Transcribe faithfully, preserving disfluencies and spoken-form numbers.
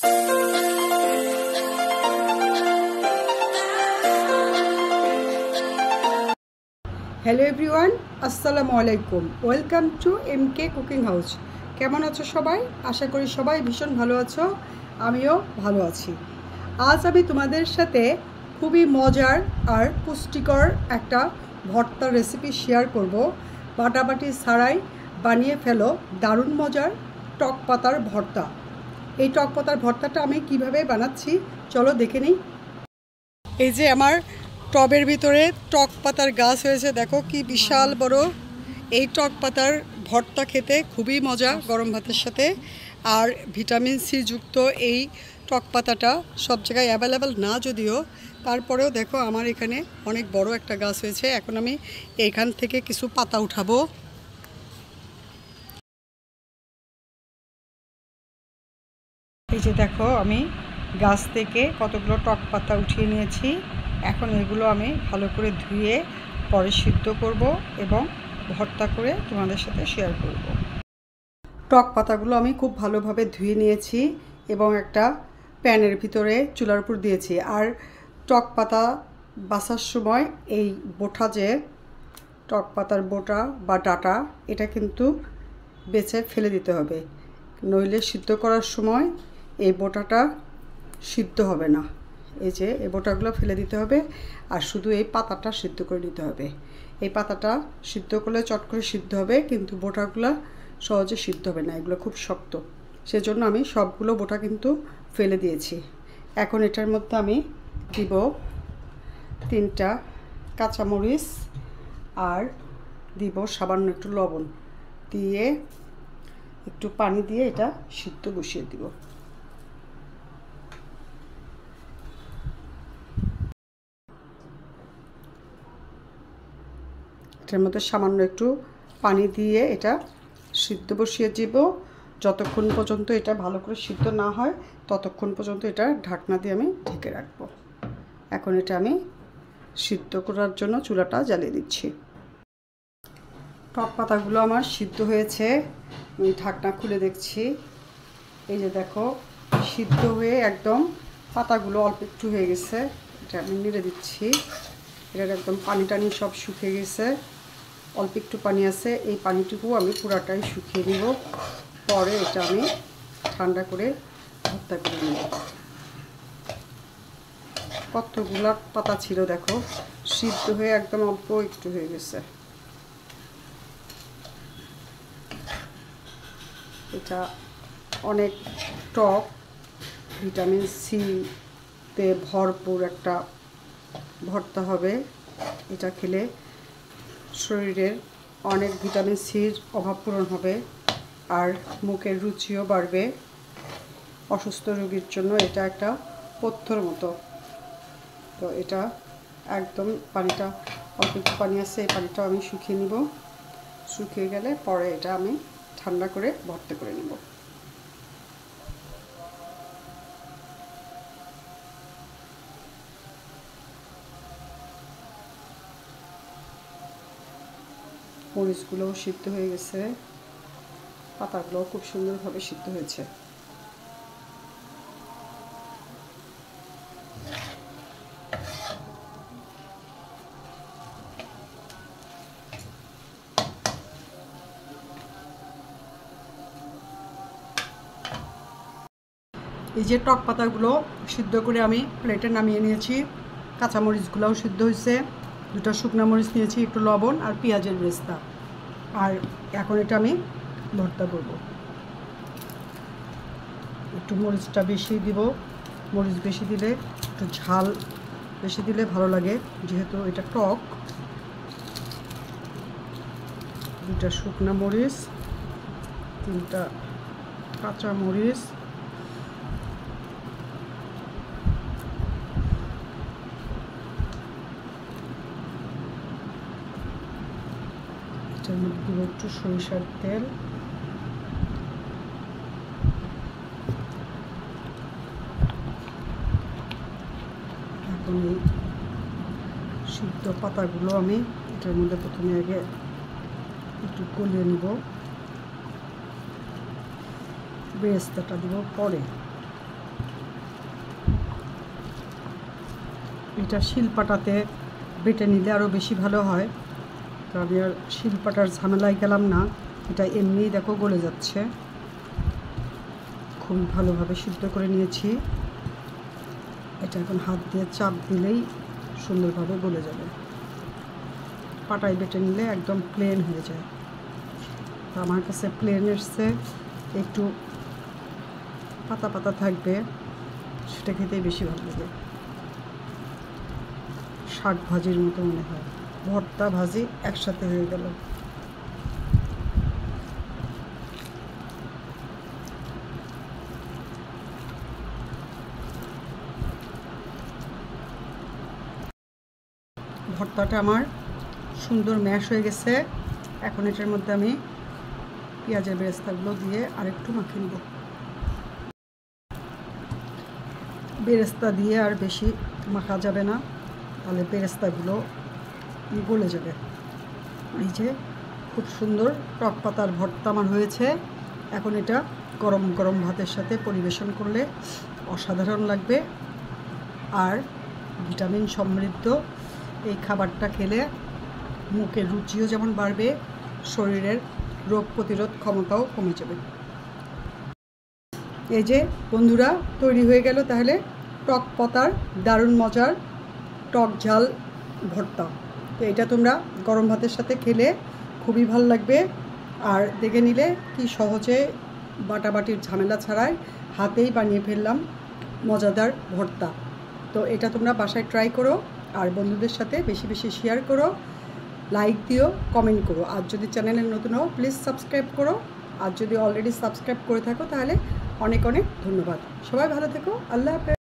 Hello everyone, আসসালামু আলাইকুম। Welcome to M K cooking house. কেমন আছো সবাই? আশা করি সবাই ভীষণ ভালো আছো, আমিও ভালো আছি। আজ আমি তোমাদের সাথে খুবই মজার আর পুষ্টিকর একটা ভর্তার রেসিপি শেয়ার করব। বাটাবাটি ছাড়াই বানিয়ে ফেলো দারুণ মজার টক পাতার ভর্তা। এই টক পাতার ভর্তাটা আমি কিভাবে বানাচ্ছি চলো দেখে নিই। এই যে আমার টবের ভিতরে টক পাতার গাছ হয়েছে, দেখো কি বিশাল বড়। এই টক পাতার ভর্তা খেতে খুবই মজা গরম ভাতের সাথে। আর ভিটামিন সি যুক্ত এই টক পাতাটা সব জায়গায় অ্যাভেলেবেল না যদিও, তারপরেও দেখো আমার এখানে অনেক বড় একটা গাছ হয়েছে। এখন আমি এখান থেকে কিছু পাতা উঠাবো। এই যে দেখো আমি গাছ থেকে কতগুলো টক পাতা উঠিয়ে নিয়েছি। এখন এগুলো আমি ভালো করে ধুয়ে পরে সিদ্ধ করব এবং ভর্তা করে তোমাদের সাথে শেয়ার করব। টক পাতাগুলো আমি খুব ভালোভাবে ধুয়ে নিয়েছি এবং একটা প্যানের ভিতরে চুলার উপর দিয়েছি। আর টক পাতা বাছার সময় এই বোটা, যে টক পাতার বোটা বা ডাটা, এটা কিন্তু বেছে ফেলে দিতে হবে, নইলে সিদ্ধ করার সময় এই বোটাটা সিদ্ধ হবে না। এই যে এই বোটাগুলো ফেলে দিতে হবে আর শুধু এই পাতাটা সিদ্ধ করে নিতে হবে। এই পাতাটা সিদ্ধ করলে চট করে সিদ্ধ হবে, কিন্তু বোটাগুলো সহজে সিদ্ধ হবে না, এগুলো খুব শক্ত। সেজন্য আমি সবগুলো বোটা কিন্তু ফেলে দিয়েছি। এখন এটার মধ্যে আমি দিব তিনটা কাঁচামরিচ আর দিব সামান্য একটু লবণ দিয়ে একটু পানি দিয়ে এটা সিদ্ধ বসিয়ে দিব। এটার মধ্যে সামান্য একটু পানি দিয়ে এটা সিদ্ধ বসিয়ে দিব। যতক্ষণ পর্যন্ত এটা ভালো করে সিদ্ধ না হয় ততক্ষণ পর্যন্ত এটা ঢাকনা দিয়ে আমি ঢেকে রাখব। এখন এটা আমি সিদ্ধ করার জন্য চুলাটা জ্বালিয়ে দিচ্ছি। টক পাতাগুলো আমার সিদ্ধ হয়েছে, আমি ঢাকনা খুলে দেখছি। এই যে দেখো সিদ্ধ হয়ে একদম পাতাগুলো অল্প একটু হয়ে গেছে। এটা আমি নেড়ে দিচ্ছি। এটার একদম পানি টানি সব শুকিয়ে গেছে, অল্প একটু পানি আছে। এই পানিটুকু আমি পুরাটাই শুকিয়ে নিব, পরে এটা আমি ঠান্ডা করে ভর্তা করে নেব। কতগুলা পাতা ছিল দেখো, সিদ্ধ হয়ে একদম অল্প একটু হয়ে গেছে। এটা অনেক টক, ভিটামিন সিতে ভরপুর একটা ভর্তা হবে। এটা খেলে শরীরের অনেক ভিটামিন সির অভাব পূরণ হবে আর মুখের রুচিও বাড়বে। অসুস্থ রোগীর জন্য এটা একটা পথ্যর মতো। তো এটা একদম পানিটা অল্প একটু পানি আছে, এই পানিটা আমি শুকিয়ে নিব। শুকিয়ে গেলে পরে এটা আমি ঠান্ডা করে ভর্তা করে নেব। মরিচগুলোও সিদ্ধ হয়ে গেছে, পাতাগুলোও খুব সুন্দরভাবে সিদ্ধ হয়েছে। এই যে টক পাতাগুলো সিদ্ধ করে আমি প্লেটে নামিয়ে নিয়েছি। কাঁচামরিচগুলোও সিদ্ধ হয়েছে, দুটো শুকনো মরিচ নিয়েছি, একটু লবণ আর পেঁয়াজের বেরেস্তা। আর এখন এটা আমি ভর্তা করব। একটু মরিচটা বেশি দিব, মরিচ বেশি দিলে একটু ঝাল বেশি দিলে ভালো লাগে, যেহেতু এটা টক। দুটা শুকনো মরিচ, তিনটা কাঁচা মরিচ, এটার মধ্যে দিব একটু সরিষার তেল, এখন এই সিদ্ধ পাতাগুলো আমি এটার মধ্যে প্রথমে আগে একটু গলিয়ে নিব, বেরেস্তাটা দিব পরে। এটা শিলপাটাতে বেটে নিলে আরও বেশি ভালো হয়। তো আমি আর শিলপাটার ঝামেলায় গেলাম না, এটা এমনিই দেখো গলে যাচ্ছে। খুবই ভালোভাবে সিদ্ধ করে নিয়েছি। এটা এখন হাত দিয়ে চাপ দিলেই সুন্দরভাবে গলে যাবে। পাটায় বেটে নিলে একদম প্লেন হয়ে যায়। তো আমার কাছে প্লেনের চেয়ে একটু পাতা পাতা থাকবে, সেটা খেতেই বেশি ভালো লাগে। শাক ভাজির মতো মনে হয়, ভর্তা ভাজি একসাথে হয়ে গেল। ভর্তাটা আমার সুন্দর ম্যাশ হয়ে গেছে। এখন এটার মধ্যে আমি পেঁয়াজের বেরেস্তাগুলো দিয়ে আরেকটু মাখিয়ে নেব। বেরেস্তা দিয়ে আর বেশি মাখা যাবে না, তাহলে বেরেস্তাগুলো গলে যাবে। এই যে খুব সুন্দর টক পাতার ভর্তা আমার হয়েছে। এখন এটা গরম গরম ভাতের সাথে পরিবেশন করলে অসাধারণ লাগবে। আর ভিটামিন সমৃদ্ধ এই খাবারটা খেলে মুখের রুচিও যেমন বাড়বে, শরীরের রোগ প্রতিরোধ ক্ষমতাও কমে যাবে। এই যে বন্ধুরা, তৈরি হয়ে গেল তাহলে টক পাতার দারুণ মজার টক ঝাল ভর্তা। তো এটা তোমরা গরম ভাতের সাথে খেলে খুবই ভালো লাগবে। আর দেখে নিলে কি সহজে বাটাবাটির ঝামেলা ছাড়াই হাতেই বানিয়ে ফেললাম মজাদার ভর্তা। তো এটা তোমরা বাসায় ট্রাই করো, আর বন্ধুদের সাথে বেশি বেশি শেয়ার করো, লাইক দিও, কমেন্ট করো। আর যদি চ্যানেলে নতুন হও প্লিজ সাবস্ক্রাইব করো। আর যদি অলরেডি সাবস্ক্রাইব করে থাকো তাহলে অনেক অনেক ধন্যবাদ। সবাই ভালো থেকো। আল্লাহ হাফেজ।